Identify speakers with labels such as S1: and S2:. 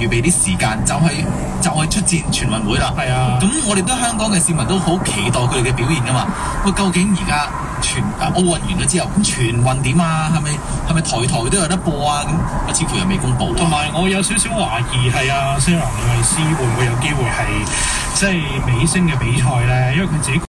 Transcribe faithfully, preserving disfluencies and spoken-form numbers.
S1: 預備啲時間，就係、是、就係、是、出戰全運會啦。
S2: 係啊，
S1: 咁我哋都香港嘅市民都好期待佢哋嘅表現噶嘛。喂，究竟而家全啊奧運完咗之後，咁全運點啊？係咪係咪台台都有得播啊？咁似乎又未公佈。
S2: 同埋我有少少懷疑係啊，西蘭路易斯會唔會有機會係即係尾聲嘅比賽咧？因為佢自己。